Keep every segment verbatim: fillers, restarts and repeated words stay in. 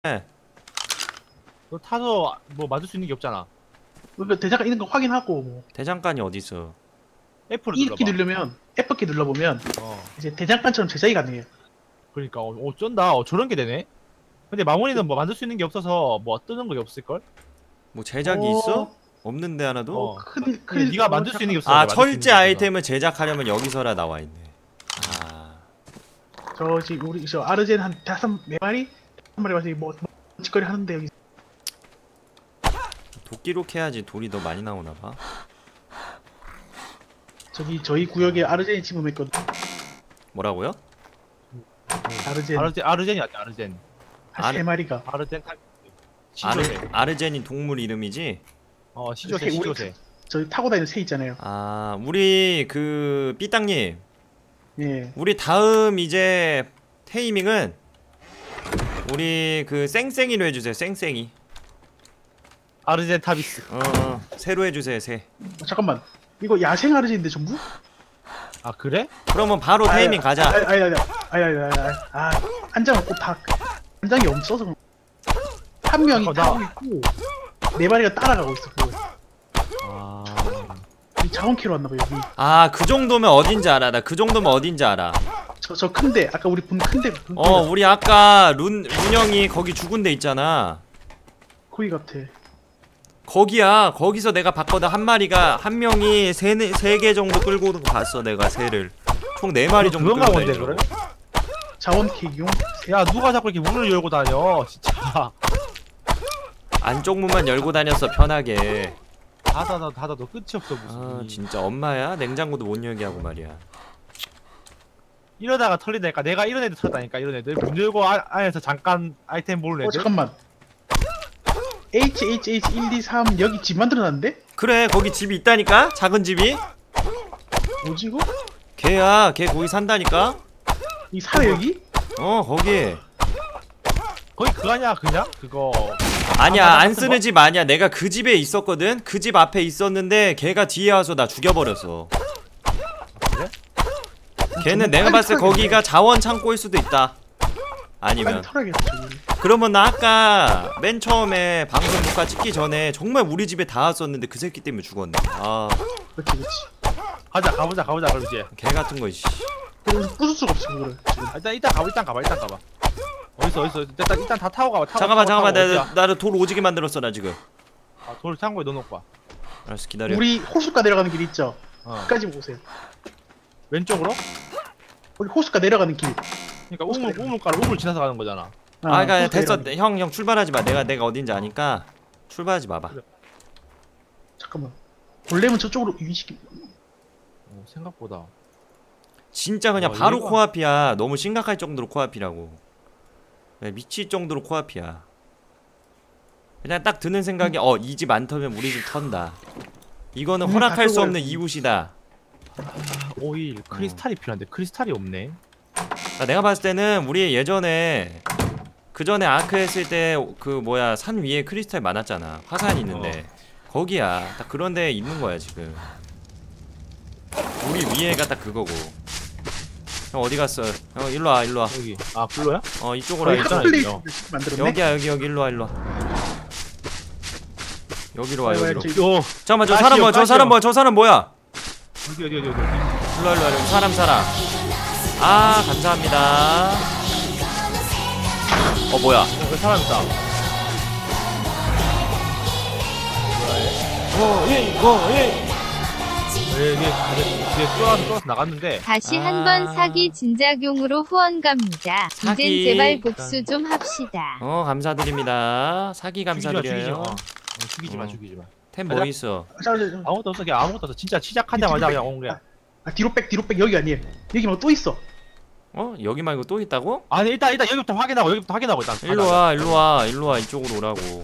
네. 너 타서 뭐 맞을 수 있는 게 없잖아. 그러니까 대장간 있는 거 확인하고 뭐 대장간이 어딨어? F를 E키 눌러봐. 누르면 F키 눌러보면 어. 이제 대장간처럼 제작이 가능해요. 그러니까 어, 어쩐다. 어, 저런 게 되네. 근데 마무리는 뭐 만들 수 있는 게 없어서 뭐 뜨는 게 없을 걸? 뭐 제작이 어, 있어? 없는데 하나도? 어. 큰, 근데 네가 만들 수 있는 게 없어. 아 철제 아이템을 제작하려면 여기서라 나와있네. 아 저 지금 우리 저 아르젠 한 다섯 네 마리 한 마리 와서 뭐 짓거리 하는데 여기 도끼로 캐야지 돌이 더 많이 나오나봐. 저기 저희 구역에 아르젠이 침범했거든. 뭐라고요? 아르젠 아르젠 아르젠이 맞지 아르젠. 한 세 마리가. 아르젠 탈. 아르, 시조새. 아르젠이 동물 이름이지? 어 시조새 우리 시조새. 저기 타고 다니는 새 있잖아요. 아 우리 그 삐땅님 예. 우리 다음 이제 테이밍은 우리 그 쌩쌩이로 해주세요. 쌩쌩이. 아르젠 타비스. 어, 어 새로 해주세요. 새. 어, 잠깐만. 이거 야생 아르젠인데 전부? 아 그래? 그러면 바로 테이밍 가자. 아니 아니 아니 아니 아니 아니 아니 아 한장 없고 다 한장이 없어서 그런 거야. 한 명이 어, 나- 타고 있고 네 마리가 따라가고 있어. 그거. 아, 이 자원 캐러 왔나봐 여기. 아, 그 정도면 어딘지 알아. 나 그 정도면 어딘지 알아. 저 저 큰데 아까 우리 본 큰데 본 어, 우리 아까 룬, 룬형이 거기 죽은 데 있잖아. 거기 같아. 거기야. 거기서 내가 봤거든. 한 마리가 한 명이 세 세 개 정도 끌고 봤어. 내가 새를 총 네 마리 정도 그건가 끌고 본데 다니더라고. 그래? 자원 캐기용. 야 누가 자꾸 이렇게 문을 열고 다녀 진짜. 안쪽 문만 열고 다녔어. 편하게. 닫아다 닫아도 끝이 없어 무슨. 아, 진짜 엄마야. 냉장고도 못 열게 하고 말이야. 이러다가 털리다니까. 내가 이런 애들 털다니까. 이런 애들 문 열고 아, 안에서 잠깐 아이템 보는 어 애들. 잠깐만. 에이치 에이치 에이치 일, 이, 삼 여기 집 만들어놨는데? 그래, 거기 집이 있다니까? 작은 집이? 뭐지 이거? 걔야. 걔 거기 산다니까? 이 살아 여기? 어, 거기. 거기 그거 아니야 그냥? 그거 아니야, 아, 안 쓰는 집 아니야. 내가 그 집에 있었거든? 그 집 앞에 있었는데 걔가 뒤에 와서 나 죽여버렸어. 그래? 걔는 내가 봤을 때 거기가 자원 창고일 수도 있다. 빨리 아니면 털어야겠다 저기. 그러면 나 아까 맨 처음에 방송 녹화 찍기 전에 정말 우리 집에 다 왔었는데 그 새끼 때문에 죽었네. 아, 그렇지 그렇지. 가자 가보자 가보자 그럼 이제. 개 같은 거 씨. 그래서 부술 수가 없어 그거를 지금. 아, 일단 일단 가봐 일단 가봐 일단 가봐. 어딨어 어딨어 일단 일단 다 타고 가봐. 타고, 잠깐만 타고, 잠깐만. 타고, 나, 어디야? 나를 돌 오지게 만들었어 나 지금. 아, 돌 창고에 넣어놓고 와. 알았어, 기다려. 우리 호숫가 내려가는 길 있죠? 어. 끝까지 보세요. 왼쪽으로? 우리 호숫가 내려가는 길. 그러니까 우물 우물가를 우물 지나서 가는 거잖아. 아, 그니까 호숫가 됐어. 내려가는 길. 형, 형 출발하지 마. 내가 내가 어딘지 아니까 출발하지 마봐. 그래. 잠깐만. 골렘은 저쪽으로 유인시키. 어, 생각보다. 진짜 그냥 와, 바로 얘가- 코앞이야. 너무 심각할 정도로 코앞이라고. 네, 미칠 정도로 코앞이야. 그냥 딱 드는 생각이 어, 이 집 안 털면 우리 집 턴다. 이거는 음, 허락할 수 다 없는 이웃이다. 오일 크리스탈이 필요한데 크리스탈이 없네. 그러니까 내가 봤을 때는 우리 예전에 그 전에 아크 했을 때 그 뭐야 산 위에 크리스탈 많았잖아. 화산 있는데 거기야. 딱 그런 데 있는 거야 지금. 우리 위에가 딱 그거고. 형 어디 갔어? 형 일로 와 일로 와. 여기. 아 블루야? 어 이쪽으로 와. 거기 일단 핫플레이스 있죠. 만들었네. 여기야 여기 여기 일로 와 일로 와. 여기로 와 어, 여기로. 저기- 요 잠깐만 저 가시오, 사람 뭐야 저 가시오. 사람 뭐야 저 사람 뭐야? 어디 어디 어디 어디. 일로 와 일로 와 여기 사람 사람. 아 감사합니다. 어 뭐야? 어, 사람 있다. 오예 오예. 예, 이게 이게 쏘아서 쏘아서 나갔는데. 다시 아. 한번 사기 진작용으로 후원 갑니다. 사기. 이젠 제발 복수 좀 합시다. 어 감사드립니다. 사기 죽이지 마, 죽이지 감사드려요. 마. 어, 죽이지 마 어. 죽이지 마. 템 뭐 가자. 있어? 자, 자, 자. 아무것도 없어 그냥 아무것도 없어. 진짜 시작하자마자 그냥 온 거야. 아 뒤로 백 뒤로 백 여기 아니에요. 여기 뭐 또 있어. 어 여기 말고 또 있다고? 아니 일단 일단 여기부터 확인하고 여기부터 확인하고 일단. 일로 와 일로 와 일로 와 이쪽으로 오라고.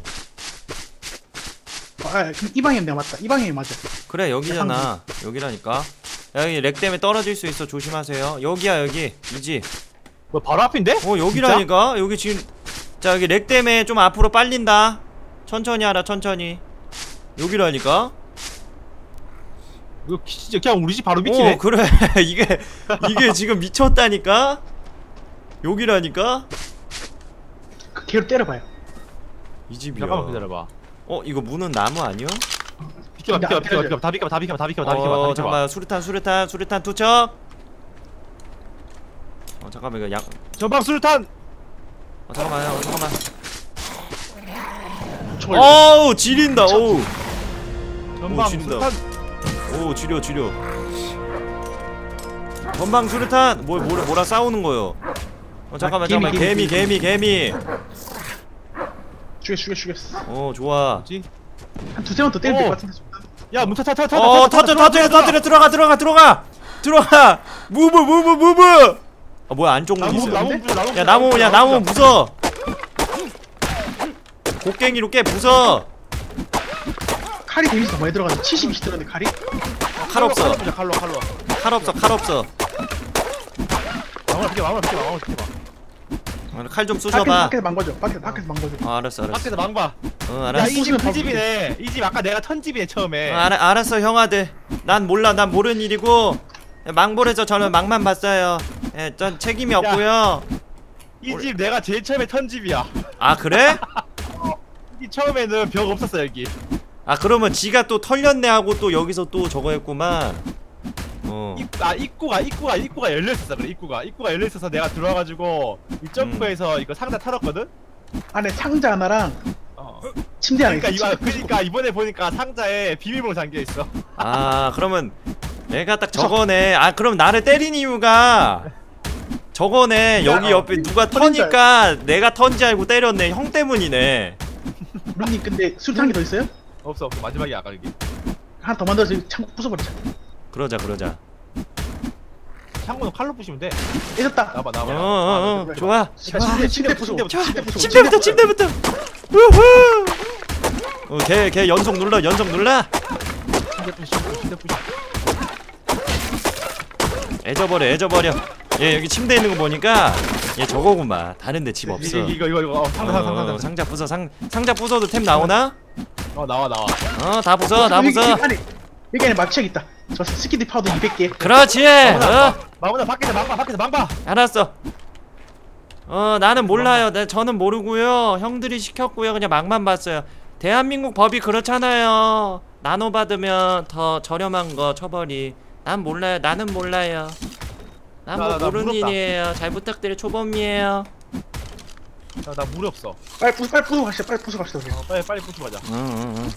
아 그럼 이 방향 내가 맞다. 이 방향이 맞아. 그래 여기잖아. 여기라니까. 야, 여기 렉 때문에 떨어질 수 있어 조심하세요. 여기야 여기 이지. 뭐 바로 앞인데? 어 여기라니까. 여기 지금 자 여기 렉 때문에 좀 앞으로 빨린다. 천천히 하라 천천히. 여기라니까. 이거 진짜 그냥 우리 집 바로 밑이네. 어 그래 이게 이게 지금 미쳤다니까. 여기라니까. 걔로 때려봐요. 이 집이야. 잠깐만 기다려봐. 어 이거 문은 나무 아니요? 비켜봐 비켜봐 비켜봐 비켜봐 다 비켜봐 다 비켜봐 다 비켜봐 다 비켜봐 다 어 비켜봐. 잠깐만 수류탄 수류탄 수류탄 투척. 어 잠깐만 이거 양. 전방 수류탄. 어 잠깐만요. 어, 잠깐만. 총알. 어우 지린다. 어우. 전방 오, 진다. 수류탄. 오 지려 지려. 전방 수류탄. 뭐 뭐라 뭐라 싸우는 거요? 어 잠깐만 아, 개미, 잠깐만 개미 개미, 개미 개미. 죽였어 죽였어 죽였어. 어 좋아. 뭐지? 한 두세 번 더 때리면 될 어. 것 같은데. 야 문터 타 타 타. 어 터져 터져 터져 들어가 들어가 들어가 들어가. 무브 무브 무브. 아 뭐야 안쪽 문 나무 있어. 나무 부숴, 나무 야 부숴, 나무 야 부숴. 나무 부숴. 곡괭이로 깨 부숴. 칼이 데미지 더 많이 들어가서 칠십이 들었는데 칼이? 칼 없어. 칼로 보자, 칼로 칼로. 칼 없어 칼 없어. 마무라 비켜 마무라 비켜 마무라 비켜 봐. 칼 좀 밖에서 쑤셔봐. 밖에서 망가져. 밖에서 밖에서 망가져. 어 알았어 알았어. 밖에서 망봐. 어 알았어. 야이 집 부수면 그 더 집이네. 이 집 아까 내가 턴 집이네 처음에. 어, 알아, 알았어 형아들. 난 몰라 난 모르는 일이고 망볼에서 저는 망만 봤어요. 예, 전 책임이 야. 없고요. 이 집 내가 제일 처음에 턴 집이야. 아 그래? 이 처음에는 벽 없었어 여기. 아 그러면 지가 또 털렸네 하고 또 여기서 또 저거 했구만. 어. 입, 아 입구가 입구가 입구가 열려 있었어 그래 입구가 입구가 열려 있어서 내가 들어와가지고 이 점프해서 이거 상자 털었거든. 안에 상자 하나랑 어. 침대 하나 그러니까 있어. 이거 그러니까 이번에 보니까 상자에 비밀번호 잠겨 있어. 아 그러면 내가 딱 저거네. 아 그럼 나를 때린 이유가 저거네. 여기 옆에 누가 터니까 내가 턴지 알고 때렸네. 형 때문이네. 루님 근데 술탄 게 더 있어요? 없어 없어 마지막에 아까 여기 하나 더 만들어서 창고 부숴버리자. 그러자 그러자. 창문은 칼로 부시면 돼. 잊었다. 나봐 나봐. 어어어 좋아. 자, 침대 침대 부숴. 침대부터, 침대 부숴. 침대부터 침대부터. 우후. 어걔 걔 연속 눌러 연속 눌러. 침대 부시 침대 부시. 애져버려 애져버려. 얘 여기 침대 있는 거 보니까 얘 저거구만. 다른데 집 없어. 이거 이거 이거 어, 상자 상자 어, 상자. 상자 부숴 상 상자 부숴도 템 나오나? 어 나와 나와. 어 다 부숴 다 여기, 부숴. 여기 안에 여기 안에 마취약 있다. 저 스키디 파우더 이백 개. 그렇지. 어 마무나 밖에서 망봐 밖에서 망봐. 알았어. 어 나는 몰라요. 네, 저는 모르고요. 형들이 시켰고요. 그냥 막만 봤어요. 대한민국 법이 그렇잖아요. 나눠 받으면 더 저렴한 거 처벌이. 난 몰라요. 나는 몰라요. 난 뭐 나, 나 모르는 부럽다. 일이에요. 잘 부탁드려. 초범이에요. 나, 나 물이 없어. 빨리 부숴 빨리 부숴 갑시다. 빨리 부숴 갑시다. 우리. 어, 빨리 빨리 부수 가자. 응응응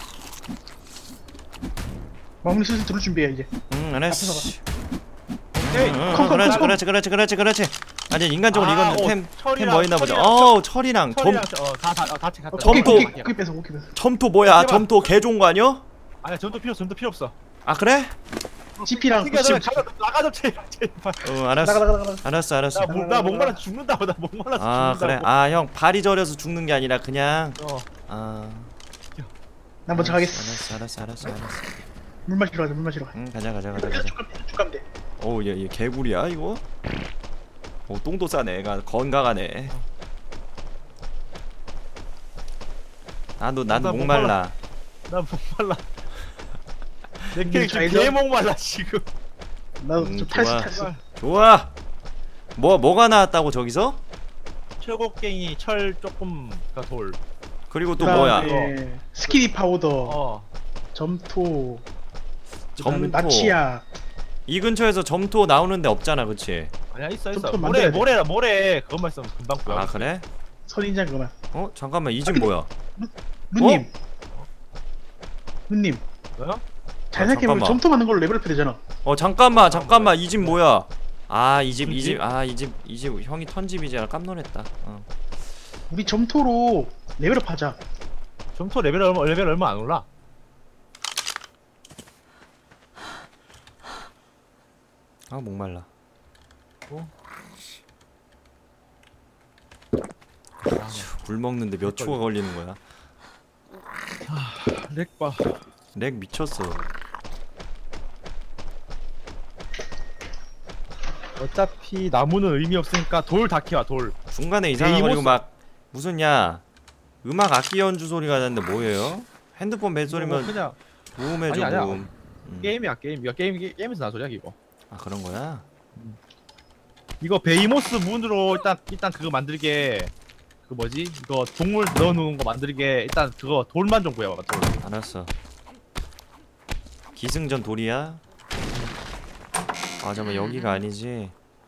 마무리 슬슬 들을 준비해 이제. 응, 알았어. 오케이. 응, 응, 콩, 콩, 그렇지 콩. 그렇지 그렇지 그렇지 그렇지. 아니 인간적으로 아, 이건 어, 템 철이랑- 템 뭐 있나 보자. 철이랑- 어 철이랑 점 철이랑 어다다다 같이 갔다. 어, 고기 점토. 고기 고기 뺏어 고기 뺏어. 점토 뭐야? 해봐. 점토 개 좋은 거 아니야? 아니야 전도 필요 없어 전도 필요 없어. 아 그래? 지피랑 튕겨 붙이면 나가 나가 좀 제발 제발. 어 알았어 나가 나가 나가. 알았어 알았어. 나, 목- 나 목말라 죽는다고 나 목말라 죽는다고. 아 그래 아 형 발이 저려서 죽는 게 아니라 그냥 어. 아 나 먼저 가겠어. 알았어 알았어 알았어 알았어. 물 마시러 가자 물 마시러 가. 응 가자 가자 가자 가자. 쭉 가면 돼, 쭉 가면 돼. 오얘얘 개구리야 이거? 오 똥도 싸네. 애가 건강하네. 나도 난 나 목말라. 나 목말라. 내 음, 캐릭터 잘 개 목말라 지금. 나도 음, 좀 좋아. 탈수 탈수. 좋아. 뭐 뭐가 나왔다고 저기서? 철곡갱이 철 조금 가 돌. 그리고 또 뭐야? 그다음에 스키디 파우더, 어. 점토, 그다음에 점토. 마취약. 이 근처에서 점토 나오는데 없잖아, 그치? 아니야 있어 있어. 좀 모래 만들어야 돼. 모래라 모래 그것만 있으면 금방 구해. 아 그래? 선인장 그만. 어 잠깐만 이 집 아, 근데- 뭐야? 루님. 루님. 뭐야? 잘 아, 생각해보면 잠깐만. 점토 만든 걸로 레벨업 되잖아. 어 잠깐만 잠깐만 이 집 뭐야? 아 이 집 이 집 아 이 집 이 집 형이 턴 집이잖아. 깜놀했다. 어. 우리 점토로 레벨업 하자. 점토 레벨 얼마 레벨 얼마 안 올라. 아 목말라. 어? 물 먹는데 몇 초가 걸리는 거야? 렉봐. 렉 미쳤어. 어차피 나무는 의미 없으니까 돌 다 키워 돌. 중간에 이상한 데이모스- 거리고 막 무슨 야 음악 악기 연주 소리가 나는데 뭐예요? 핸드폰 벨소리면 그냥 무음해줘 아니, 아니야. 무음. 음. 게임이야 게임. 이거 게임 게- 게임에서 나 소리야 이거. 아 그런 거야? 이거 베이모스 문으로 일단 일단 그거 만들게 그 뭐지 이거 동물 넣어놓은 거 만들게 일단 그거 돌만 좀 구해봐. 돌. 알았어. 기승전 돌이야? 아 잠깐만 여기가 아니지.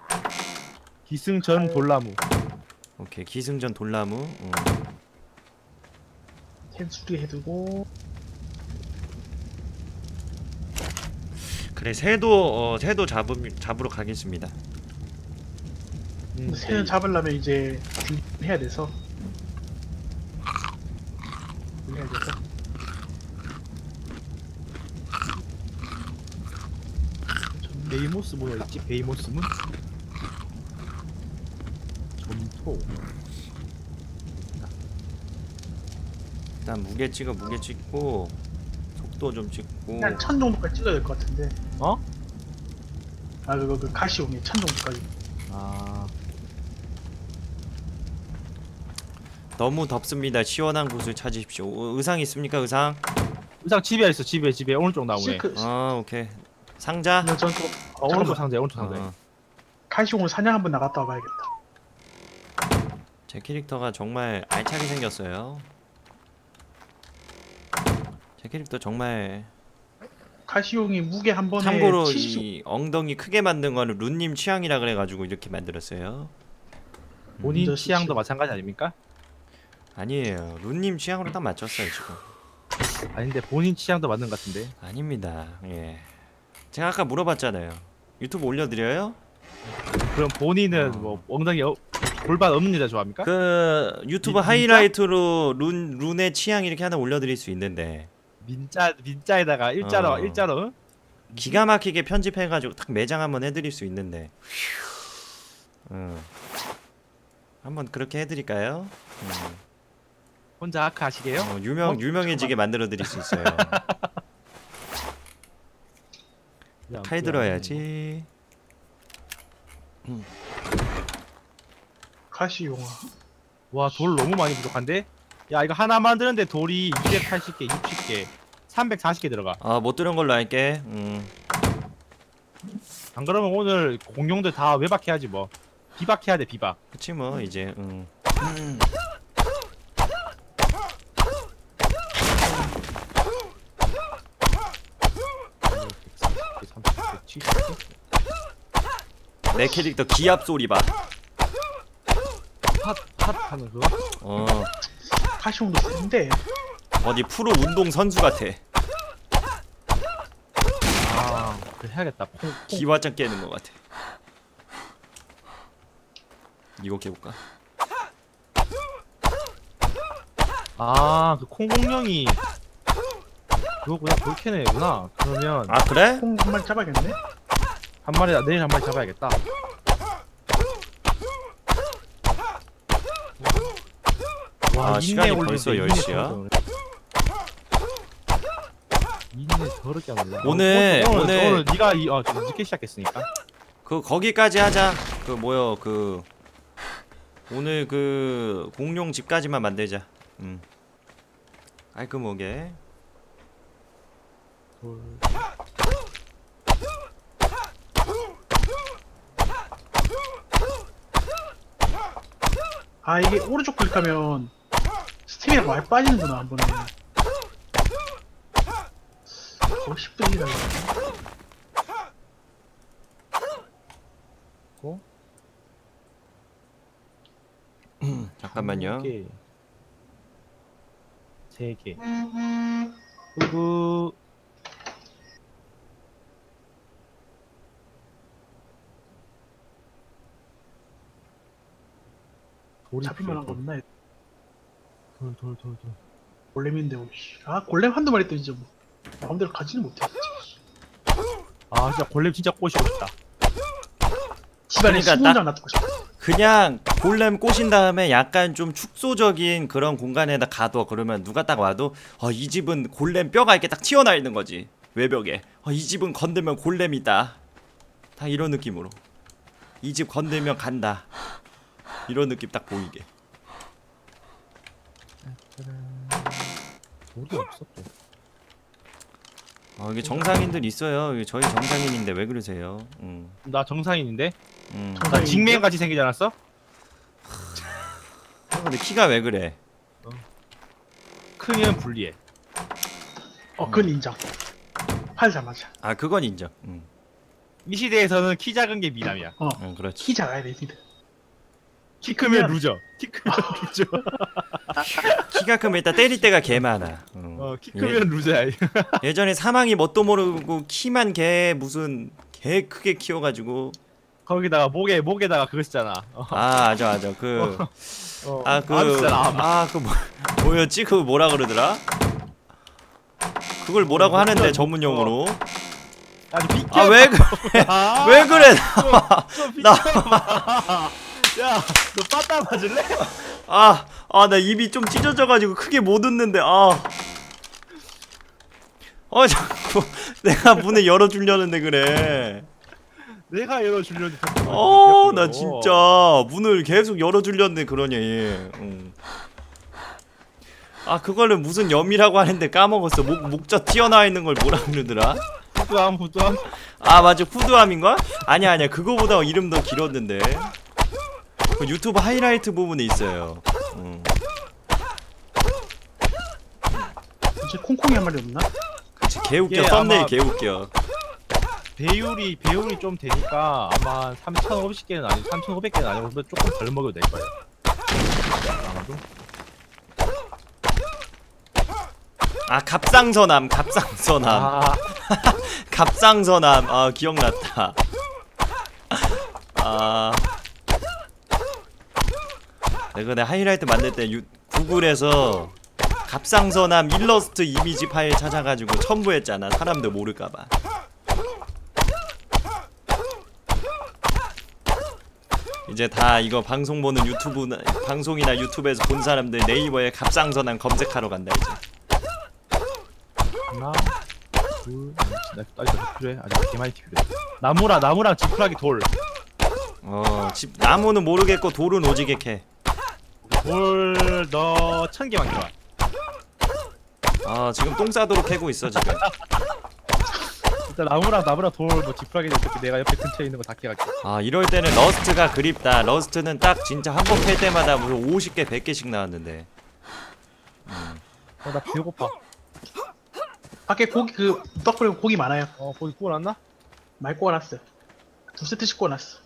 기승전 돌나무. 오케이 기승전 돌나무. 어. 텐수리 해두고. 그래 새도 어 새도 잡음 잡으러 가겠습니다. 음, 새는 잡으려면 이제 해야 돼서. 해야 돼서. 베이모스 뭐가 있지? 베이모스문? 점토. 일단 무게 찍어 무게 찍고 속도 좀 찍고. 그냥 천 정도까지 찍어야 될 것 같은데. 어? 아 그거 그 가시용이 천 정도까지. 아 너무 덥습니다. 시원한 곳을 찾으십시오. 어, 의상 있습니까 의상? 의상 집에 있어. 집에 집에 오른쪽 나무에. 실크. 아 오케이. 상자? 그 전또 어, 오른쪽 상자에 오른쪽 상자에. 어. 가시용으로 사냥 한번 나갔다 와봐야겠다. 제 캐릭터가 정말 알차게 생겼어요. 제 캐릭터 정말. 가시용이 무게 한 번에 참고로 칠십. 이 엉덩이 크게 만든 거는 룬님 취향이라 그래가지고 이렇게 만들었어요. 본인 음. 취향도 마찬가지 아닙니까? 아니에요. 룬님 취향으로 딱 맞췄어요 지금. 아닌데 본인 취향도 맞는 것 같은데. 아닙니다. 예. 제가 아까 물어봤잖아요. 유튜브 올려드려요? 그럼 본인은 어. 뭐 엉덩이 어, 골반 없는 여자 좋아합니까? 그 유튜브 민- 하이라이트로 룬 룬의 취향 이렇게 하나 올려드릴 수 있는데 민자 민자에다가 일자로 어. 일자로. 기가 막히게 편집해가지고 딱 매장 한번 해드릴 수 있는데. 음. 한번 그렇게 해드릴까요? 음. 혼자 아크 하시게요? 어, 유명 어? 유명해지게 만들어 드릴 수 있어요. 칼 들어야지. 가시용아. 와, 돌 너무 많이 부족한데? 야, 이거 하나 만드는데 돌이 이백팔십 개, 육십 개, 삼백사십 개 들어가. 아 못 들은 걸로 할게. 음. 안 그러면 오늘 공룡들 다 외박해야지 뭐. 비박해야 돼, 비박. 그치 뭐 이제. 음. 삼십 개, 칠십 개? 내 캐릭터 기압 소리 봐. 핫, 핫 하는 그거? 어 가시용도 센데. 어디 프로 운동 선수 같아. 아, 그래 해야겠다. 콩, 콩. 기와장 깨는 것 같아. 이거 깨볼까? 아, 그 콩공룡이 그거구나. 볼케네구나. 그러면 아 그래? 콩 한 마리 잡아야겠네. 한 마리, 내일 한 마리 잡아야겠다. 아, 시간이 인내 벌써 올리네, 열 시야? 인내 더럽게 안 올라. 오늘, 오늘 오늘- 오늘 네가 이 어, 좀 늦게 시작했으니까. 그 거기까지 하자. 그 뭐여 그 오늘 그 공룡 집까지만 만들자. 음. 깔끔하게. 돌. 아 이게 오른쪽 클릭하면 스태미나가 많이 빠지는구나 한 번에. 어 십 분이라. 고? 잠깐만요. 개. 세 개. 그리고 돌이 잡힐 만한 거 필요해, 없나? 돌, 돌, 돌, 돌. 골렘인데 오씨. 아 골렘 한두 마리 또 이제 뭐 마음대로 가지는 못해. 아, 진짜 골렘 진짜 꼬시고 싶다. 집안에 그러니까 수문장 놔두고 싶어. 그냥 골렘 꼬신 다음에 약간 좀 축소적인 그런 공간에다 가둬. 그러면 누가 딱 와도 어, 이 집은 골렘 뼈가 이렇게 딱 튀어나와 있는 거지. 외벽에. 어, 이 집은 건들면 골렘이다. 다 이런 느낌으로. 이 집 건들면 간다. 이런 느낌 딱 보이게. 돌이 없어 또. 어, 이게 정상인들 있어요. 이게 저희 정상인인데 왜 그러세요? 음. 나 정상인인데? 음. 나 직맹 같이 생기지 않았어? 근데 키가 왜 그래? 크면 불리해. 어 그건 인정. 팔자 맞아. 아 그건 인정. 응, 이 시대에서는 키 작은 게 미남이야. 어. 응 그렇지. 키 작아야 돼 니들. 키 크면 루저. 키 크면 루저. 키가 크면 일단 때릴 때가 개 많아. 응. 어, 키 크면 루저야. 예, 예전에 사망이 뭣도 모르고 키만 개 무슨 개 크게 키워가지고. 거기다가 목에 목에다가 그거 쓰잖아. 어. 아 맞아 맞아 그. 어. 아 그. 암 쓰잖아, 암. 아 그 뭐, 뭐였지? 그거 뭐라 그러더라? 그걸 뭐라고 하는데 전문용어로? 아주 비켜. 아 왜 그래? 아, 왜 그래? 좀 나- 비켜봐. 야, 너 빠따 맞을래? 아, 아, 나 입이 좀 찢어져가지고 크게 못 웃는데, 아. 어, 자꾸 내가 문을 열어주려는데 그래. 내가 열어주려는데. 어, 나 진짜 문을 계속 열어주려는데 그러냐, 얘. 응. 아, 그거를 무슨 염이라고 하는데 까먹었어. 목, 목젖 튀어나와 있는 걸 뭐라 그러더라? 후두함 후두함. 아, 맞아. 후드함인가? 아니야, 아니야. 그거보다 이름 더 길었는데. 그 유튜브 하이라이트 부분에 있어요. 응. 이제 콩콩이 한 마리 없나? 그치, 개웃겨. 이게 썸네일 아마- 개웃겨. 배율이 배율이 좀 되니까 아마 삼천오백 개는 아니고 삼천오백 개는 아니고 조금 덜 먹어도 될 거예요. 아마도. 아, 갑상선암, 갑상선암. 아, 갑상선암. 아, 기억났다. 아. 내가 내 하이라이트 만들 때 유, 구글에서 갑상선암 일러스트 이미지 파일 찾아가지고 첨부했잖아. 사람들 모를까봐. 이제 다 이거 방송 보는 유튜브 방송이나 유튜브에서 본 사람들 네이버에 갑상선암 검색하러 간다 이제. 하나, 둘, 나 아직 더 필요해. 아직 개 많이 필요해. 나무랑 나무랑 지푸라기 돌. 어, 집 나무는 모르겠고 돌은 오지게 캐. 돌 너 천 개만 줘. 아, 지금 똥 싸도록 캐고 있어 지금. 일단 나무랑 나무랑 돌 뭐 지푸라기 어차피 내가 옆에 근처에 있는 거 다 캐갈게. 아, 이럴 때는 러스트가 그립다. 러스트는 딱 진짜 한 번 캘 때마다 무슨 오십 개, 백 개씩 나왔는데. 어, 나 배고파. 밖에 고기 그 떡불 고기 많아요. 어, 거기 구워놨나? 많이 구워놨어. 두 세트씩 구워놨어.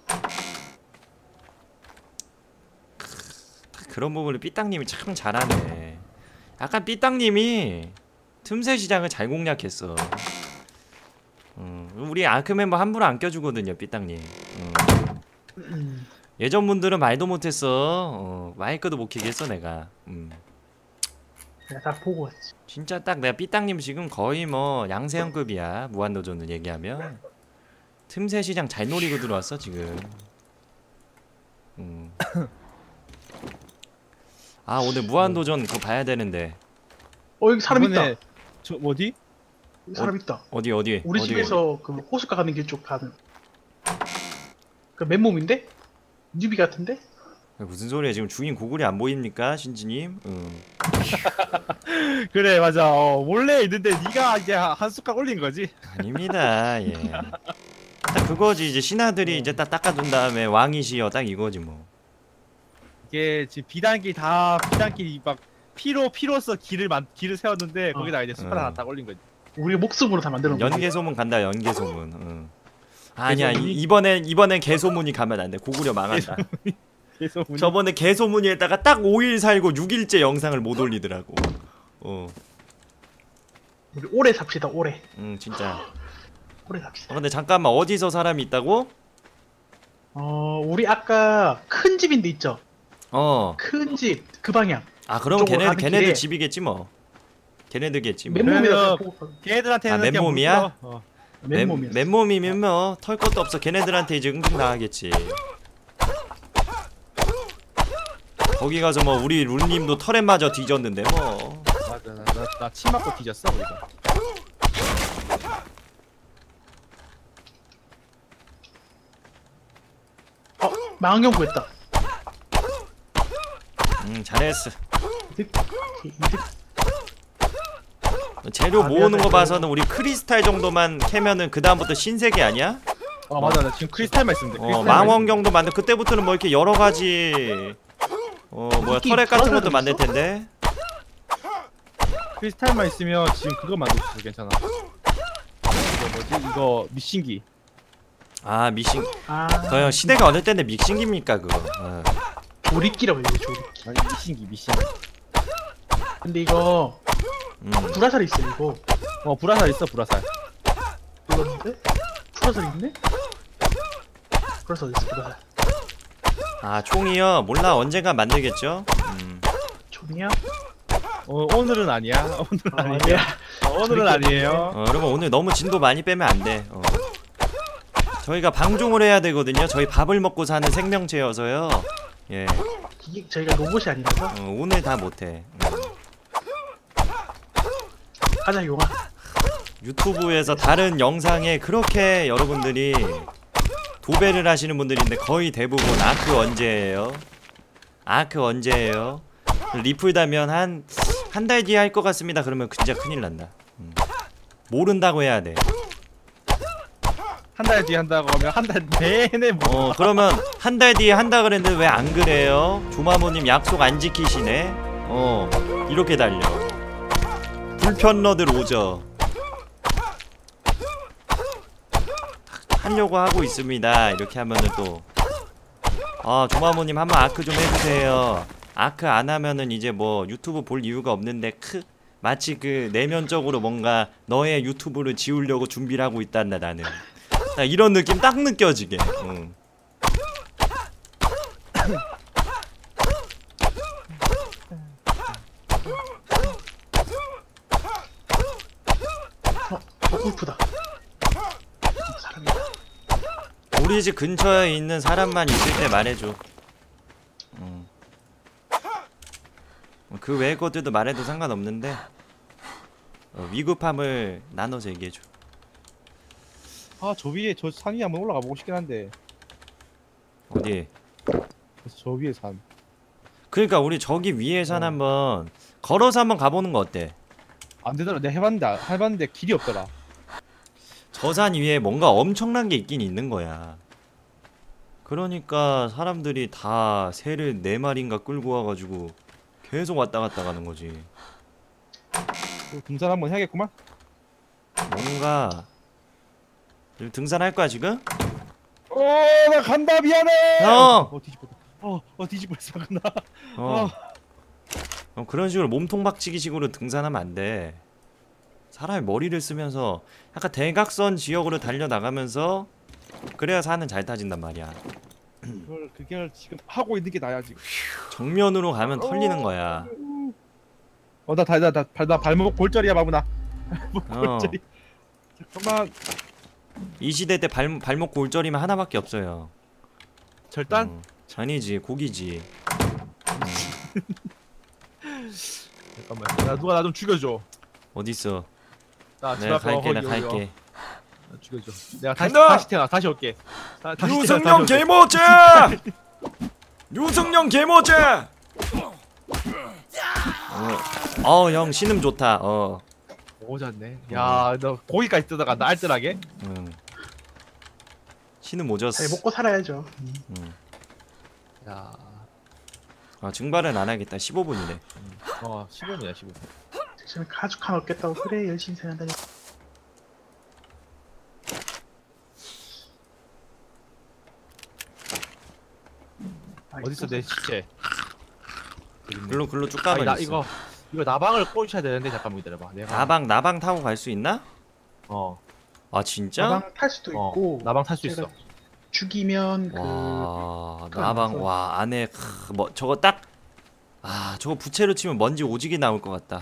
그런 부분을 삐땅님이 참 잘하네. 약간 삐땅님이 틈새 시장을 잘 공략했어. 음, 우리 아크 멤버 함부로 안 껴주거든요, 삐땅님. 음. 음. 예전 분들은 말도 못했어. 어, 마이크도 못 켜게 했어 내가. 음. 내가 다 보고 왔지. 진짜 딱 내가 삐땅님 지금 거의 뭐 양세형급이야. 무한도전을 얘기하면. 틈새 시장 잘 노리고 들어왔어 지금. 음. 아, 오늘 무한도전 그거 봐야 되는데. 어 여기 사람 이번에 있다. 저 어디? 여기 사람 있다. 어디 어디? 우리 어디, 집에서 그 호숫가 가는 길 쪽 가는. 그 맨몸인데? 뉴비 같은데? 어디? 무슨 소리야? 지금 주인 고글이 안 보입니까, 신지님? 응. 그래 맞아. 어, 원래 있는데 네가 이제 한 숟갈 올린 거지. 아닙니다. 예. 딱 그거지. 이제 신하들이 이제 딱 닦아둔 다음에 왕이시여 딱 이거지 뭐. 이게 지금 비단길 다 비단길 막 피로 피로써 길을 만 길을 세웠는데 어. 거기다 이제 숟갈 어. 하나 딱 올린 거지. 우리 목숨으로 다 만들어 놓은 거지. 연개소문 간다. 연개소문. 응. 아니야. 개소문이? 이, 이번엔 이번엔 개소문이 가면 안 돼. 고구려 망한다. 계속 저번에 개소문이에다가 딱 오 일 살고 육 일째 영상을 못 올리더라고. 어. 우리 오래 삽시다 오래. 응, 진짜. 오래 삽시다. 어, 근데 잠깐만. 어디서 사람이 있다고? 어 우리 아까 큰 집인데 있죠? 어. 큰 집 그 방향. 아, 그럼 그쪽으로 걔네 가는 걔네들 길에 집이겠지 뭐. 걔네들겠지 뭐. 맨몸이라 그래요. 보고 걔네들한테는 아, 그냥 맨몸이야? 물 뿌려. 어. 맨몸이었어. 맨몸이면 뭐 털 것도 없어. 걔네들한테 이제 응징 나가겠지. 거기 가서 뭐 우리 룰님도 털에 맞아 뒤졌는데 뭐. 맞아 나나 침 맞고 뒤졌어 거기서. 어 망원경 구했다. 음, 잘했어. 이득 이득. 재료 아, 모으는 미안해. 거 봐서는 우리 크리스탈 정도만 캐면은 그 다음부터 신세계 아니야? 어 맞아 나 지금 크리스탈만 있으면 돼. 어, 크리스탈만 망원경도 만들. 그때부터는 뭐 이렇게 여러 가지 어 뭐야 이게 터렛 같은 것도 브라자도 만들 있어? 텐데. 크리스탈만 있으면 지금 그거 만들 수 있어. 괜찮아. 이거 뭐지? 이거 미신기. 아 미싱. 아 그형 시대가 어느 때인데 믹싱기입니까 그거. 어. 조립기라고 해요 조립기. 아니 미신기 미신기. 근데 이거 음. 불화살 있어 이거. 어 불화살 있어 불화살. 몰랐는데? 불화살 있네? 불화살 있어 불화살. 아 총이요? 몰라 언젠가 만들겠죠? 음. 좋냐? 어 오늘은 아니야. 오늘은 아, 아니야. 아니야. 어, 오늘은 아니에요. 어, 여러분 오늘 너무 진도 많이 빼면 안 돼. 어. 저희가 방종을 해야 되거든요. 저희 밥을 먹고 사는 생명체여서요. 예. 이게 저희가 로봇이 아니라서. 어, 오늘 다 못해. 음. 가자 용아. 유튜브에서 다른 영상에 그렇게 여러분들이 도배를 하시는 분들인데 거의 대부분 아크 언제예요? 아크 언제예요? 리플 다면 한 한 달 뒤에 할 것 같습니다. 그러면 진짜 큰일 난다. 음. 모른다고 해야 돼. 한 달 뒤에 한다고 하면 한 달 내내 뭐. 어 그러면 한 달 뒤에 한다 그랬는데 왜 안 그래요? 조마모님 약속 안 지키시네. 어 이렇게 달려. 불편러들 오죠. 하려고 하고 있습니다. 이렇게 하면은 또 아 조마모님 한번 아크 좀 해주세요. 아크 안 하면은 이제 뭐 유튜브 볼 이유가 없는데 크 마치 그 내면적으로 뭔가 너의 유튜브를 지우려고 준비를 하고 있단다 나는. 나 이런 느낌 딱 느껴지게. 응. 어 골프다. 사람이다. 우리 집 근처에 있는 사람만 있을 때 말해줘. 응. 그 외의 것들도 말해도 상관없는데 어, 위급함을 나눠서 얘기해줘. 아저 위에 저 산 위에 한번 올라가 보고 싶긴 한데. 어디? 그래서 저 위에 산. 그러니까 우리 저기 위에 산 어. 한번 걸어서 한번 가보는 거 어때? 안 되더라. 내가 해봤는데 해봤는데 길이 없더라. 저 산 위에 뭔가 엄청난 게 있긴 있는 거야. 그러니까 사람들이 다 새를 네 마리인가 끌고 와가지고 계속 왔다 갔다 가는 거지. 또 등산 한번 해야겠구만. 뭔가 지금 등산할 거야 지금? 어나 간다 미안해. 형! 어 뒤집었다. 어어 뒤집었어 나. 어. 어, 그런 식으로 몸통 박치기식으로 등산하면 안 돼. 사람이 머리를 쓰면서 약간 대각선 지역으로 달려나가면서 그래야 산은 잘 타진단 말이야. 그걸 그걸 지금 하고 있는 게 나야 지금. 정면으로 가면 털리는 거야. 어나나나 발목 골절이야 바보나. 발목 어. 골절이. 잠깐만. 이 시대 때 발, 발목 골절이면 하나밖에 없어요. 절단? 어, 아니지 고기지. 잠깐만. 야 누가 나 좀 죽여줘. 어딨어? 나 집 내가 앞에 갈게 나 어디, 어디, 갈게. 나 죽여줘. 내가 다시 간다! 다시 태어나 다시 올게. 다, 다시 태어나, 유승용 다시 올게. 개모자! 유승용 개모자! 어, 어, 형 신음 좋다. 어, 오졌네. 야, 너 고기까지 뜯어가 나 알뜰하게. 응. 신음 오졌어. 잘 먹고 살아야죠. 응. 야, 아 증발은 안 하겠다. 십오 분이래. 어, 십오 분이야 십오 분. 지금 가죽 하나 얻겠다고 그래 열심히 생각하니. 어딨어 내 시체? 글로 글로 쭉 아니 가면 나 있어. 이거 이거 나방을 꽂으셔야 되는데 잠깐만 기다려봐. 내가 나방 나방 타고 갈 수 있나? 어, 아 진짜? 나방 탈 수도 어, 있고. 나방 탈 수 제가 있어. 죽이면 그 와 그거 나방 나서. 와 안에 크, 뭐 저거 딱 아 저거 부채로 치면 먼지 오지게 나올 것 같다.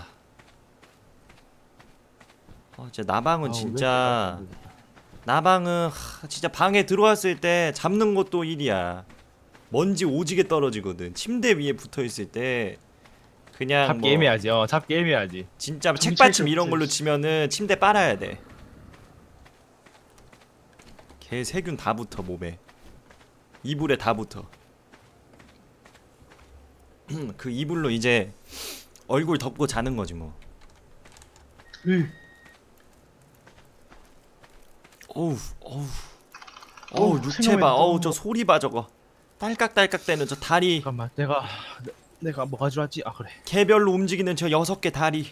어, 진짜 나방은 아우, 진짜 왜 이렇게 나방은 하, 진짜 방에 들어왔을 때 잡는 것도 일이야. 먼지 오지게 떨어지거든. 침대 위에 붙어 있을 때 그냥 잡기 뭐 애매하지. 어, 잡기 애매하지. 진짜 정찰 책받침 이런 없지. 걸로 치면은 침대 빨아야 돼. 개 세균 다 붙어 몸에. 이불에 다 붙어. 그 이불로 이제 얼굴 덮고 자는 거지 뭐. 으, 어우, 어우, 어우 어우, 육체 생각만 봐. 해도 어우 저 소리 봐 저거. 딸깍딸깍 대는 저 다리, 잠깐만 내가 내, 내가 뭐 가져왔지? 아 그래. 개별로 움직이는 저 여섯 개 다리.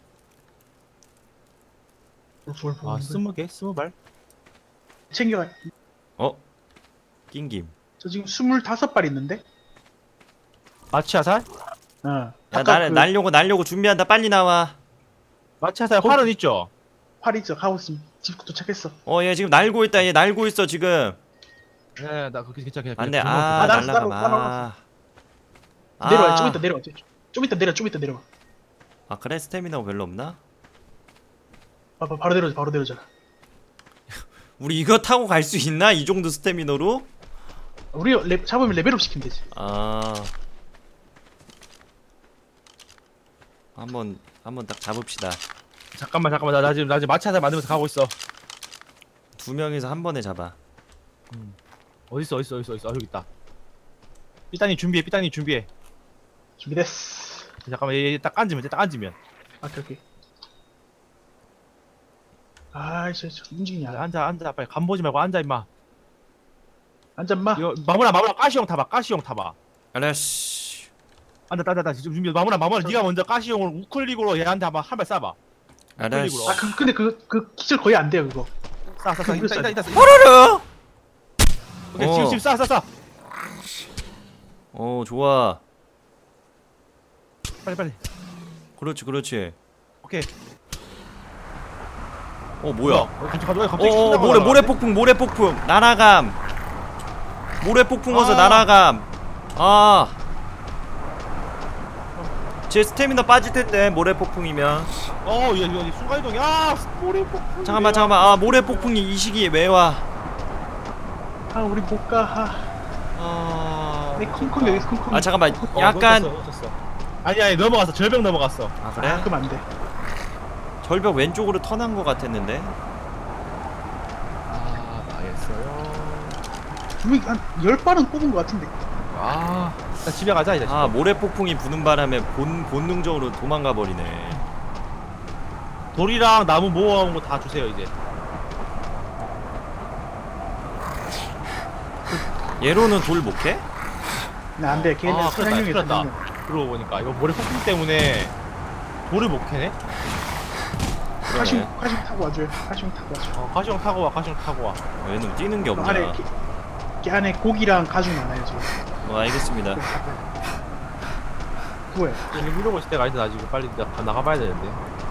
뭘 아 보는데? 스무 개? 스무 발? 챙겨가. 어? 낑김. 저 지금 스물다섯 발 있는데? 마취 화살? 어. 야, 아까 날, 그 날려고 날려고 준비한다. 빨리 나와. 마취 화살 거기- 활은 있죠? 활 있어. 가고 있음. 집 도착했어. 어, 얘 지금 날고 있다. 얘 날고 있어 지금. 네나 그렇게 괜찮아 괜찮아. 안돼. 그냥 아, 아, 날았어, 날라가. 날아갔어. 아. 내려와. 좀 이따 내려와. 좀 이따 내려. 좀 이따 내려와. 아, 그래? 스태미나가 별로 없나? 바, 바, 바로 내려오자. 바로 내려오자. 우리 이거 타고 갈 수 있나? 이 정도 스태미너로? 우리 레, 잡으면 레벨업 시키면 되지. 아. 한번 한번 딱 잡읍시다. 잠깐만 잠깐만 나, 나 지금 나 지금 마취 화살 만들면서 가고 있어. 두 명이서 한 번에 잡아. 어디 있어 어디 있어 어디 있어 어디 있어 아, 여기 있다. 삐따니 준비해 삐따니 준비해. 준비됐어. 잠깐만 얘, 얘 딱 앉으면 돼, 딱 앉으면. 오케이 오케이. 아이씨 저 움직이냐. 앉아 앉아 빨리 간 보지 말고 앉아 임마. 앉아 인마. 이거 마무라 마무라 가시형 타봐 가시형 타봐. 알았어. 앉아 앉아 앉아 지금 준비 마무라 마무라 네가 먼저 가시형을 우클릭으로 얘한테 한번 한 발 쏴봐. 알았어. 아 그, 근데 그, 그 기절 거의 안 돼요 그거. 쏴쏴쏴 이따 이따 이따 쏴. 호로로. 오케이 어. 지금 지금 쏴 쏴 쏴. 어, 좋아. 빨리 빨리. 그렇지, 그렇지. 오케이. 어, 뭐야? 어, 갑자기 갑자기 갑자기 어, 신나고 모래 날아가네. 모래 폭풍, 모래 폭풍. 날아감. 모래 폭풍 어서 아. 날아감. 아. 제 스태미나 빠질 텐데 모래 폭풍이면. 어 이거 이거 순간 이동이 아 모래 폭풍. 잠깐만, 잠깐만. 아, 모래 폭풍이 이 시기에 왜 와? 아 우리 못 가. 아, 아. 내 콩콩 여기 콩콩. 아, 잠깐만. 어, 약간 놓쳤어, 놓쳤어. 아니 아니 넘어갔어 절벽 넘어갔어. 아, 아, 그래? 그럼 안 돼. 절벽 왼쪽으로 턴한 것 같았는데. 아 망했어요. 분명히 한 열 발은 뽑은 것 같은데. 아 일단 집에 가자 이제. 아, 모래 폭풍이 부는 바람에 본 본능적으로 도망가 버리네. 돌이랑 나무 모아온 거 다 주세요 이제. 얘로는 돌 못 캐? 나 안 돼. 걔는 아, 사냥용이 큰일 났다, 사냥용. 그러고 보니까 이거 모래 폭풍 때문에 돌을 못 캐네. 가시용 그러네. 가시용 타고 와줘요. 가시용 타고 와줘. 어 가시형 타고 와 가시형 타고 와. 어, 얘는 뛰는 게 그 안에 없냐? 게, 게 안에 고기랑 가죽 많아요 지금. 어, 알겠습니다. 그거야. 지금 이러고 있을 때가 아닌데 나 지금 빨리 나, 나가봐야 되는데.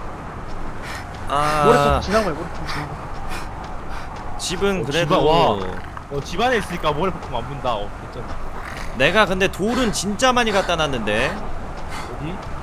모래 아, 좀 지나가요. 모래 좀 지나가. 집은 어, 그래도 집안, 와. 어 집안에 있으니까 모래 폭풍 안 분다. 어 괜찮다. 내가 근데 돌은 진짜 많이 갖다 놨는데. 어디?